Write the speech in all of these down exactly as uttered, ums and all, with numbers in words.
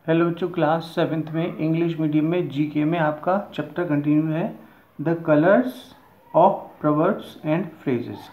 Hello बच्चों, class seventh में English medium में जीके में आपका चैप्टर कंटिन्यू है the colours of proverbs and phrases.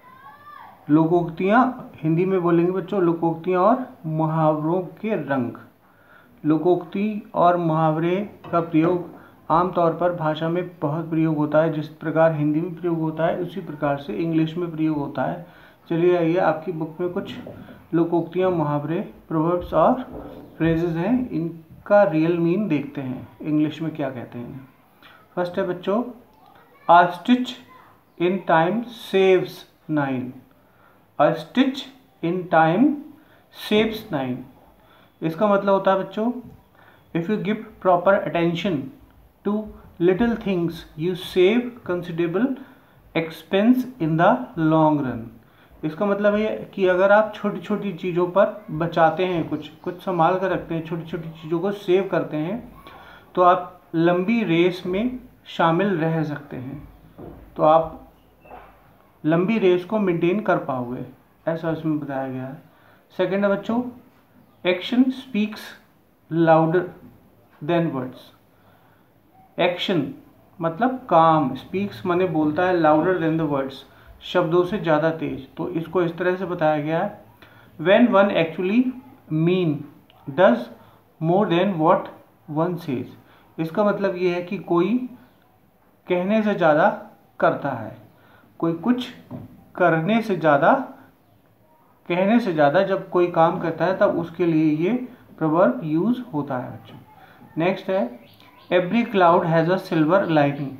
लोकोक्तियाँ हिंदी में बोलेंगे बच्चों, लोकोक्तियाँ और मुहावरों के रंग। लोकोक्ति और मुहावरे का प्रयोग आमतौर पर भाषा में बहुत प्रयोग होता है। जिस प्रकार हिंदी में प्रयोग होता है उसी प्रकार से इंग्लिश में प्रयोग होता है। चलिए आइए, आपकी बुक में कुछ लोकोक्तियाँ, मुहावरे, प्रोवर्ब्स और फ्रेजेस हैं, इनका रियल मीन देखते हैं इंग्लिश में क्या कहते हैं। फर्स्ट है बच्चों, a stitch in time saves nine. A stitch in time saves nine. इसका मतलब होता है बच्चों, if you give proper attention to little things you save considerable expense in the long run. इसका मतलब है कि अगर आप छोटी छोटी चीज़ों पर बचाते हैं, कुछ कुछ संभाल कर रखते हैं, छोटी छोटी चीज़ों को सेव करते हैं, तो आप लंबी रेस में शामिल रह सकते हैं, तो आप लंबी रेस को मेंटेन कर पाओगे, ऐसा इसमें बताया गया है। सेकंड है बच्चों, action speaks louder than words. Action मतलब काम, स्पीक्स माने बोलता है, लाउडर देन द वर्ड्स शब्दों से ज़्यादा तेज। तो इसको इस तरह से बताया गया है, when one actually mean does more than what one says. इसका मतलब ये है कि कोई कहने से ज़्यादा करता है, कोई कुछ करने से ज़्यादा, कहने से ज़्यादा जब कोई काम करता है तब उसके लिए ये प्रोवर्ब यूज होता है बच्चों। नेक्स्ट है, every cloud has a silver lining.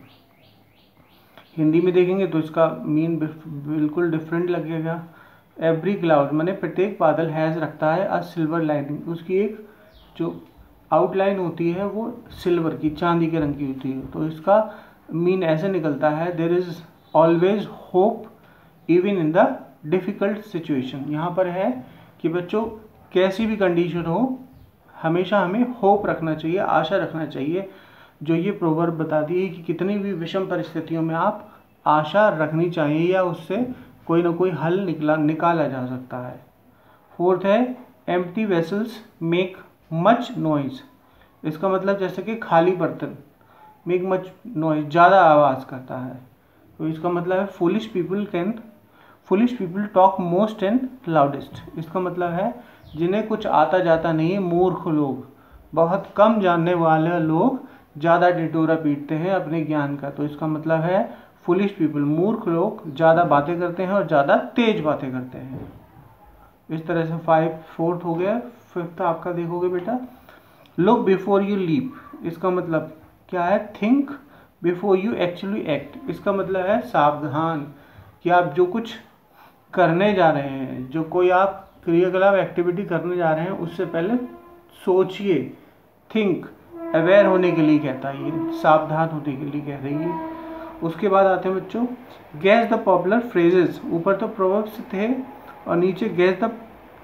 Hindi में देखेंगे तो इसका मीन बिल्कुल डिफरेंट लगेगा। एवरी क्लाउड माने प्रत्येक बादल हैज़ रखता है अ सिल्वर लाइनिंग, उसकी एक जो आउटलाइन होती है वो सिल्वर की, चांदी के रंग की होती है। तो इसका मीन ऐसे निकलता है, there is always hope even in the difficult situation. यहाँ पर है कि बच्चों कैसी भी कंडीशन हो, हमेशा हमें होप रखना चाहिए, आशा रखना चाहिए। जो ये प्रोवर्ब बताती है कि कितनी भी विषम परिस्थितियों में आप आशा रखनी चाहिए या उससे कोई ना कोई हल निकला निकाला जा सकता है। फोर्थ है, empty vessels make much noise. इसका मतलब जैसे कि खाली बर्तन, मेक मच नॉइज, ज़्यादा आवाज़ करता है। तो इसका मतलब है foolish people can foolish people talk most and loudest. इसका मतलब है जिन्हें कुछ आता जाता नहीं है, मूर्ख लोग, बहुत कम जानने वाले लोग ज़्यादा डिटोरा पीटते हैं अपने ज्ञान का। तो इसका मतलब है फुलिश पीपल, मूर्ख लोग ज़्यादा बातें करते हैं और ज़्यादा तेज बातें करते हैं। इस तरह से फाइव फोर्थ हो गया। फिफ्थ आपका देखोगे बेटा, लुक बिफोर यू लीप। इसका मतलब क्या है, think before you actually act. इसका मतलब है सावधान, कि आप जो कुछ करने जा रहे हैं, जो कोई आप क्रियाकलाप एक्टिविटी करने जा रहे हैं, उससे पहले सोचिए। थिंक, अवेयर होने के लिए कहता है ये, सावधान होने के लिए कह रही है। उसके बाद आते हैं बच्चों, गैस द पॉपुलर फ्रेजेस। ऊपर तो प्रोवर्ब्स थे और नीचे guess the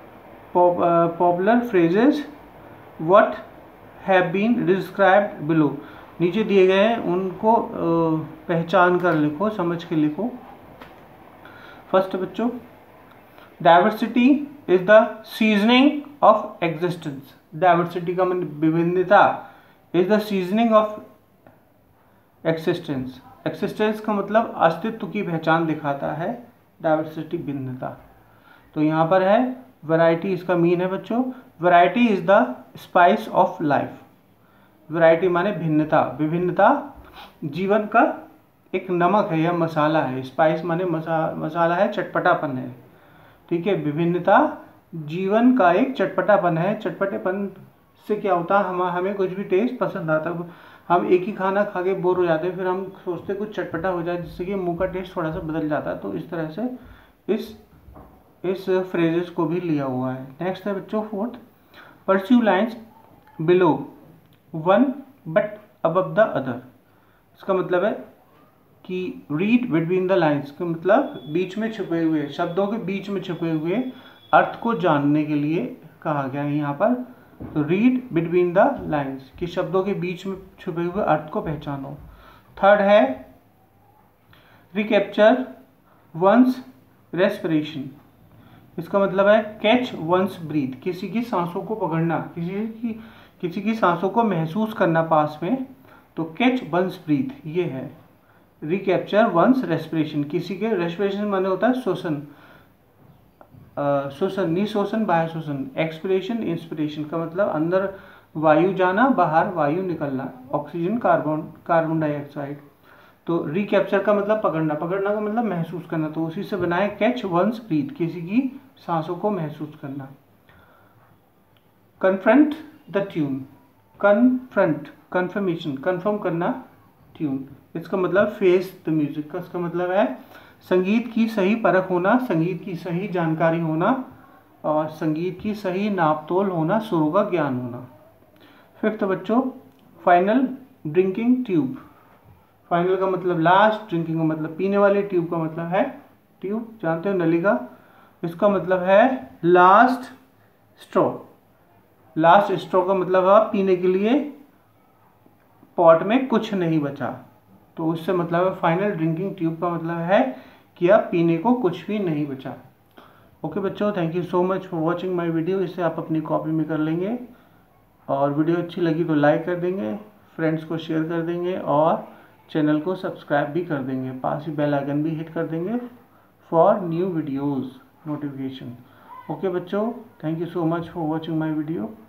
popular phrases what have been described below. नीचे दिए गए हैं, उनको पहचान कर लिखो, समझ के लिखो। फर्स्ट बच्चों, diversity is the seasoning of existence. Diversity का मतलब विभिन्नता, is the seasoning of existence. Existence का मतलब अस्तित्व की पहचान दिखाता है, डाइवर्सिटी भिन्नता। तो यहाँ पर है वैरायटी, इसका मीन है बच्चों, variety is the spice of life. Variety माने भिन्नता, विभिन्नता जीवन का एक नमक है या मसाला है। स्पाइस माने मसा, मसाला है, चटपटापन है, ठीक है। विभिन्नता जीवन का एक चटपटापन है। चटपटेपन से क्या होता है, हम हमें कुछ भी टेस्ट पसंद आता है। हम एक ही खाना खा के बोर हो जाते हैं, फिर हम सोचते कुछ चटपटा हो जाए जिससे कि मुंह का टेस्ट थोड़ा सा बदल जाता है। तो इस तरह से इस इस फ्रेजेस को भी लिया हुआ है। नेक्स्ट है बच्चों fourth, pursue lines below one but above the other. इसका मतलब है कि रीड बिटवीन द लाइन्स, का मतलब बीच में छुपे हुए, शब्दों के बीच में छुपे हुए अर्थ को जानने के लिए कहा गया है यहाँ पर। तो रीड बिटवीन द लाइन्स, कि शब्दों के बीच में छुपे हुए अर्थ को पहचानो। थर्ड है, रिकैप्चर वंस रेस्पिरेशन। इसका मतलब है कैच वंस ब्रीथ, किसी की सांसों को पकड़ना, किसी की किसी की सांसों को महसूस करना पास में, तो कैच वंस ब्रीथ ये है। रिकैप्चर वंस रेस्पिरेशन, किसी के रेस्पिरेशन माने होता है श्वसन, श्वसन निश्वसन बाह्य श्वसन। एक्सपिरेशन इंस्पिरेशन का मतलब अंदर वायु जाना बाहर वायु निकलना, ऑक्सीजन कार्बन कार्बन डाइऑक्साइड। तो रिकैप्चर का मतलब पकड़ना, पकड़ना का मतलब महसूस करना, तो उसी से बना है कैच वंस ब्रीथ, किसी की सांसों को महसूस करना। Confront the tune, confront confirmation confirm करना ट्यून, इसका मतलब फेस द म्यूजिक का इसका मतलब है संगीत की सही परख होना, संगीत की सही जानकारी होना और संगीत की सही नापतोल होना, सुरों का ज्ञान होना। फिफ्थ बच्चों, फाइनल ड्रिंकिंग ट्यूब, फाइनल का मतलब लास्ट, ड्रिंकिंग का मतलब पीने वाले, ट्यूब का मतलब है ट्यूब जानते हो नलिका, इसका मतलब है लास्ट स्ट्रॉ। लास्ट स्ट्रॉ का मतलब है पीने के लिए पॉट में कुछ नहीं बचा, तो उससे मतलब है फाइनल ड्रिंकिंग ट्यूब का मतलब है कि अब पीने को कुछ भी नहीं बचा। ओके बच्चों, thank you so much for watching my video. इसे आप अपनी कॉपी में कर लेंगे और वीडियो अच्छी लगी तो लाइक कर देंगे, फ्रेंड्स को शेयर कर देंगे और चैनल को सब्सक्राइब भी कर देंगे, पास ही बेल आइकन भी हिट कर देंगे for new videos notification. Okay बच्चों, thank you so much for watching my video.